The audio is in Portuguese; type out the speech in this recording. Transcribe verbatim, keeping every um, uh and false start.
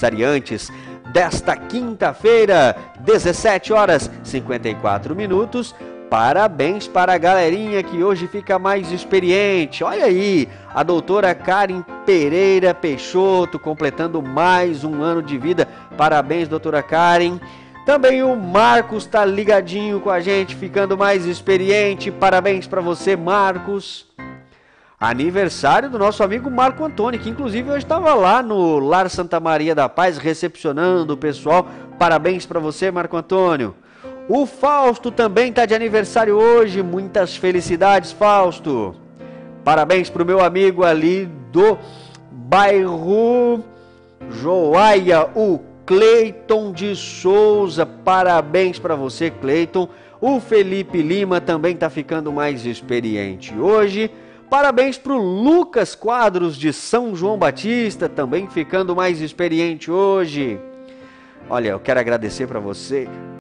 aniversariantes desta quinta-feira, dezessete horas e cinquenta e quatro minutos. Parabéns para a galerinha que hoje fica mais experiente. Olha aí, a doutora Karen Pereira Peixoto completando mais um ano de vida. Parabéns, doutora Karen. Também o Marcos está ligadinho com a gente, ficando mais experiente. Parabéns para você, Marcos. Aniversário do nosso amigo Marco Antônio, que inclusive hoje estava lá no Lar Santa Maria da Paz, recepcionando o pessoal. Parabéns para você, Marco Antônio. O Fausto também está de aniversário hoje. Muitas felicidades, Fausto. Parabéns para o meu amigo ali do bairro Joaia, o Cleiton de Souza. Parabéns para você, Cleiton. O Felipe Lima também está ficando mais experiente hoje. Parabéns para o Lucas Quadros de São João Batista, também ficando mais experiente hoje. Olha, eu quero agradecer para você,